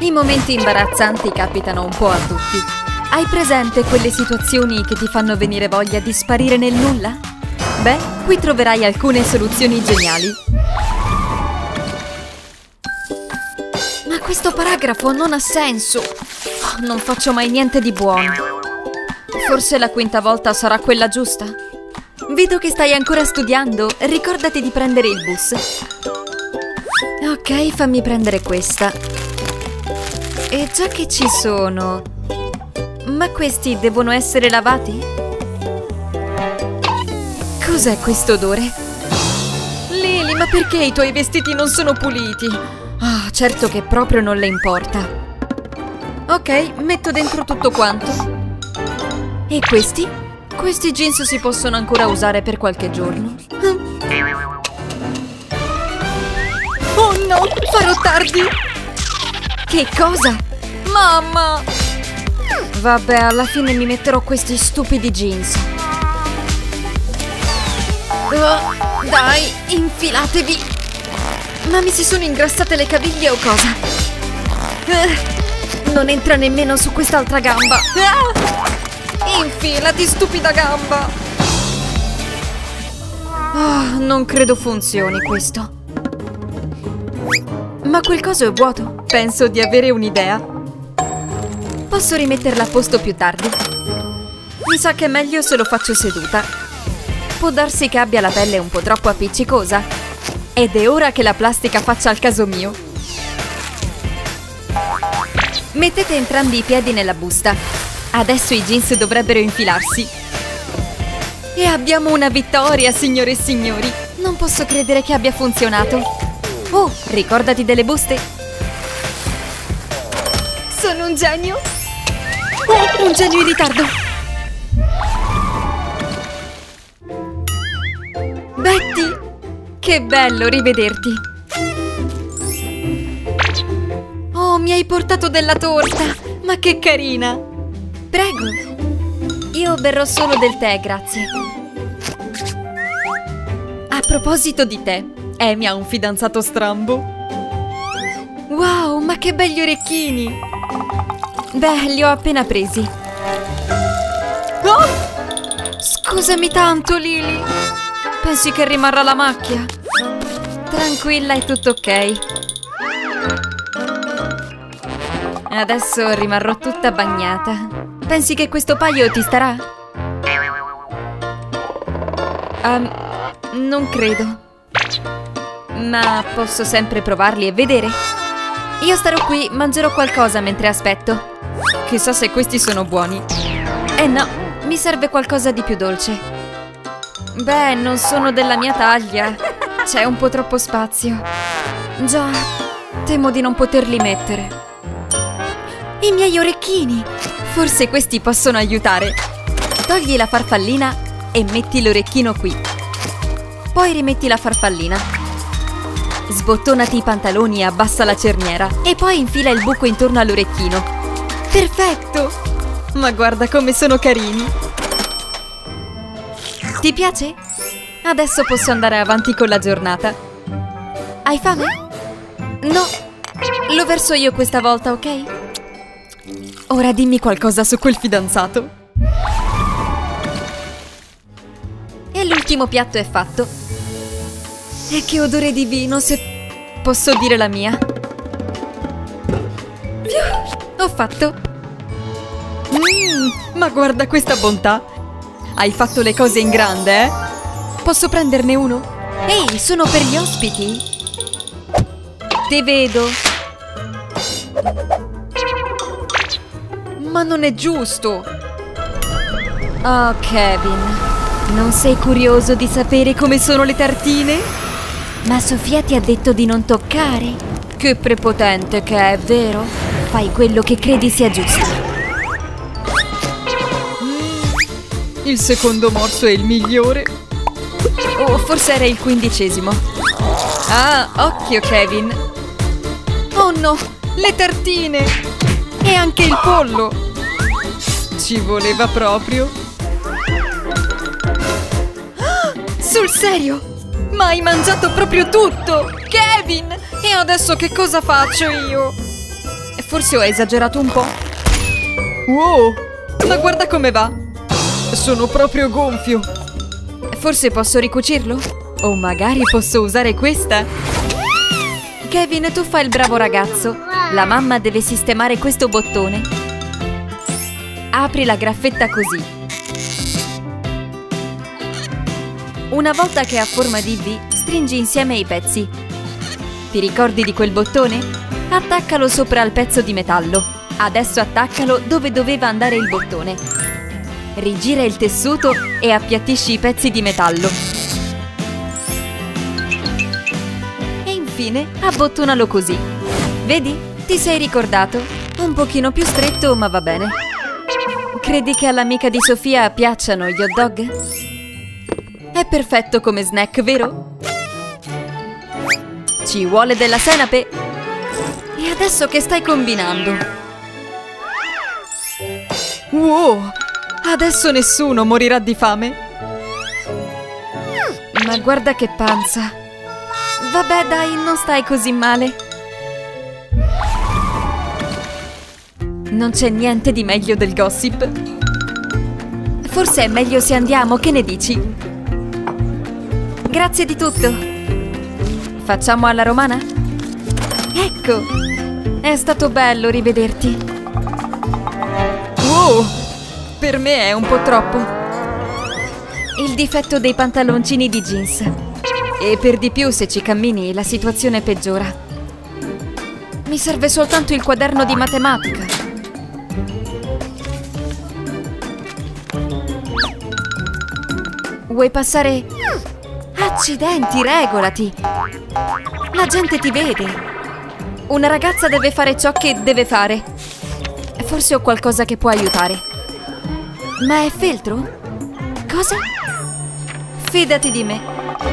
I momenti imbarazzanti capitano un po' a tutti. Hai presente quelle situazioni che ti fanno venire voglia di sparire nel nulla? Beh, qui troverai alcune soluzioni geniali. Ma questo paragrafo non ha senso. Oh, non faccio mai niente di buono. Forse la quinta volta sarà quella giusta? Vedo che stai ancora studiando. Ricordati di prendere il bus. Ok, fammi prendere questa. E già che ci sono... Ma questi devono essere lavati? Cos'è questo odore? Lily, ma perché i tuoi vestiti non sono puliti? Ah, certo che proprio non le importa. Ok, metto dentro tutto quanto. E questi? Questi jeans si possono ancora usare per qualche giorno. Oh no, farò tardi! Che cosa? Mamma! Vabbè, alla fine mi metterò questi stupidi jeans. Dai, infilatevi! Ma mi si sono ingrassate le caviglie o cosa? Non entra nemmeno su quest'altra gamba. Infilati, stupida gamba! Non credo funzioni questo. Ma quel coso è vuoto. Penso di avere un'idea. Posso rimetterla a posto più tardi. Mi sa che è meglio se lo faccio seduta. Può darsi che abbia la pelle un po' troppo appiccicosa. Ed è ora che la plastica faccia al caso mio. Mettete entrambi i piedi nella busta. Adesso i jeans dovrebbero infilarsi. E abbiamo una vittoria, signore e signori. Non posso credere che abbia funzionato. Oh, ricordati delle buste. Sono un genio. Oh, un genio in ritardo. Betty, che bello rivederti. Oh, mi hai portato della torta. Ma che carina. Prego. Io berrò solo del tè, grazie. A proposito di tè, Amy ha un fidanzato strambo. Wow, ma che belli orecchini! Beh, li ho appena presi. Oh! Scusami tanto, Lily. Pensi che rimarrà la macchia? Tranquilla, è tutto ok. Adesso rimarrò tutta bagnata. Pensi che questo paio ti starà? Non credo. Ma posso sempre provarli e vedere. Io starò qui, mangerò qualcosa mentre aspetto. Chissà se questi sono buoni. No, mi serve qualcosa di più dolce. Beh, non sono della mia taglia. C'è un po' troppo spazio. Già, temo di non poterli mettere. I miei orecchini! Forse questi possono aiutare. Togli la farfallina e metti l'orecchino qui. Poi rimetti la farfallina. Sbottonati i pantaloni e abbassa la cerniera. E poi infila il buco intorno all'orecchino. Perfetto! Ma guarda come sono carini! Ti piace? Adesso posso andare avanti con la giornata. Hai fame? No, lo verso io questa volta, ok? Ora dimmi qualcosa su quel fidanzato. E l'ultimo piatto è fatto. E che odore di vino, se posso dire la mia. Ho fatto. Ma guarda questa bontà. Hai fatto le cose in grande, eh? Posso prenderne uno? Ehi, sono per gli ospiti. Ti vedo. Ma non è giusto. Oh, Kevin, non sei curioso di sapere come sono le tartine? Ma Sofia ti ha detto di non toccare. Che prepotente che è, vero? Fai quello che credi sia giusto. Il secondo morso è il migliore. Oh, forse era il 15°. Ah, occhio, Kevin. Oh no, le tartine! E anche il pollo! Ci voleva proprio! Sul serio? Ma hai mangiato proprio tutto! Kevin! E adesso che cosa faccio io? Forse ho esagerato un po'. Wow, ma guarda come va. Sono proprio gonfio. Forse posso ricucirlo? O magari posso usare questa? Kevin, tu fai il bravo ragazzo. La mamma deve sistemare questo bottone. Apri la graffetta così. Una volta che ha forma di V, stringi insieme i pezzi. Ti ricordi di quel bottone? Attaccalo sopra al pezzo di metallo. Adesso attaccalo dove doveva andare il bottone. Rigira il tessuto e appiattisci i pezzi di metallo. E infine abbottonalo così. Vedi? Ti sei ricordato? Un pochino più stretto, ma va bene. Credi che all'amica di Sofia piacciono gli hot dog? È perfetto come snack, vero? Ci vuole della senape? E adesso che stai combinando? Wow! Adesso nessuno morirà di fame. Ma guarda che panza. Vabbè, dai, non stai così male. Non c'è niente di meglio del gossip. Forse è meglio se andiamo, che ne dici? Grazie di tutto. Facciamo alla romana? Ecco, è stato bello rivederti. Wow, per me è un po' troppo. Il difetto dei pantaloncini di jeans. E per di più, se ci cammini, la situazione peggiora. Mi serve soltanto il quaderno di matematica. Vuoi passare? Accidenti, regolati! La gente ti vede. Una ragazza deve fare ciò che deve fare. Forse ho qualcosa che può aiutare. Ma è feltro? Cosa? Fidati di me.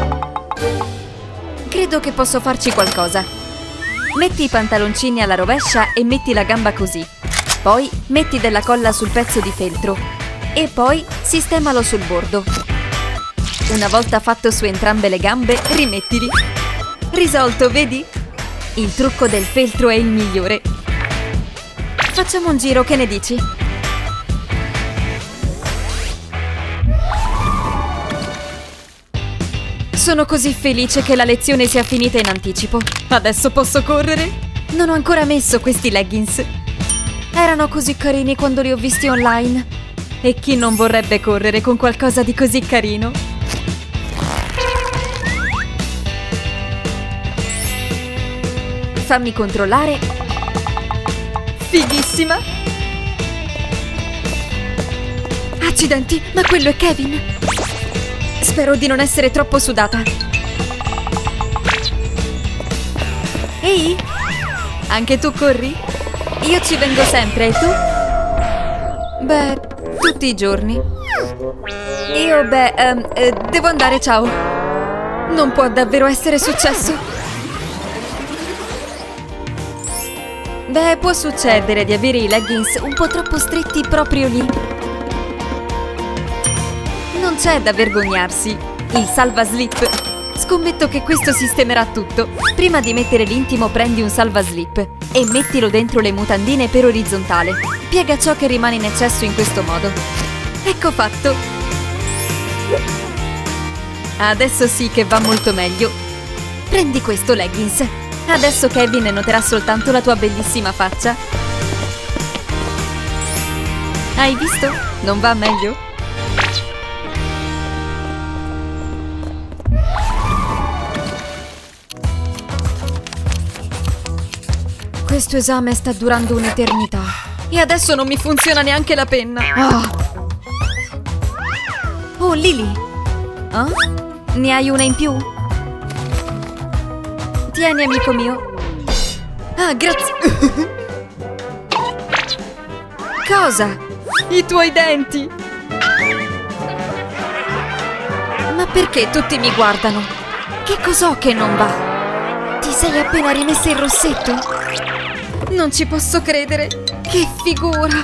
Credo che posso farci qualcosa. Metti i pantaloncini alla rovescia e metti la gamba così. Poi metti della colla sul pezzo di feltro. E poi sistemalo sul bordo. Una volta fatto su entrambe le gambe, rimettili. Risolto, vedi? Il trucco del feltro è il migliore. Facciamo un giro, che ne dici? Sono così felice che la lezione sia finita in anticipo. Adesso posso correre? Non ho ancora messo questi leggings. Erano così carini quando li ho visti online. E chi non vorrebbe correre con qualcosa di così carino? Fammi controllare. Fighissima! Accidenti, ma quello è Kevin! Spero di non essere troppo sudata. Ehi! Anche tu corri? Io ci vengo sempre, e tu? Beh, tutti i giorni. Io, devo andare, ciao. Non può davvero essere successo? Beh, può succedere di avere i leggings un po' troppo stretti proprio lì. Non c'è da vergognarsi. Il salvaslip. Scommetto che questo sistemerà tutto. Prima di mettere l'intimo prendi un salvaslip e mettilo dentro le mutandine per orizzontale. Piega ciò che rimane in eccesso in questo modo. Ecco fatto. Adesso sì che va molto meglio. Prendi questo leggings. Adesso Kevin noterà soltanto la tua bellissima faccia. Hai visto? Non va meglio? Questo esame sta durando un'eternità. E adesso non mi funziona neanche la penna. Oh, Lily! Ne hai una in più? Tieni, amico mio. Ah, grazie. Cosa? I tuoi denti! Ma perché tutti mi guardano? Che cos'ho che non va? Ti sei appena rimessa il rossetto? Non ci posso credere! Che figura!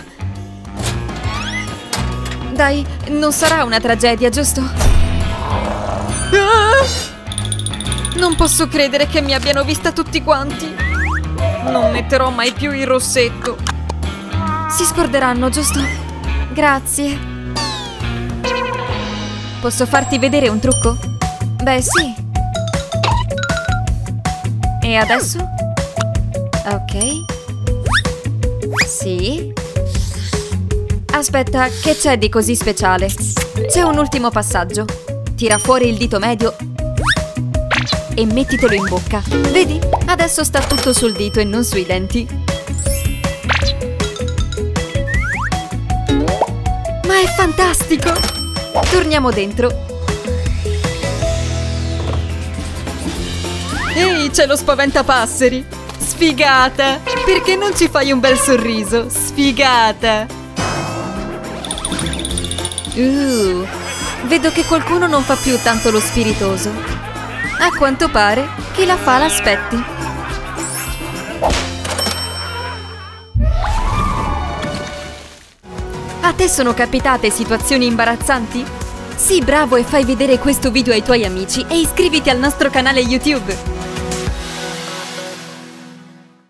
Dai, non sarà una tragedia, giusto? Ah! Non posso credere che mi abbiano vista tutti quanti! Non metterò mai più il rossetto. Si scorderanno, giusto? Grazie. Posso farti vedere un trucco? Beh, sì. E adesso? Ok. Sì. Aspetta, che c'è di così speciale? C'è un ultimo passaggio. Tira fuori il dito medio e mettitelo in bocca. Vedi? Adesso sta tutto sul dito e non sui denti. Ma è fantastico! Torniamo dentro. Ehi, c'è lo spaventapasseri! Sfigata! Perché non ci fai un bel sorriso? Sfigata! Vedo che qualcuno non fa più tanto lo spiritoso. A quanto pare, chi la fa l'aspetti. A te sono capitate situazioni imbarazzanti? Sii bravo e fai vedere questo video ai tuoi amici e iscriviti al nostro canale YouTube!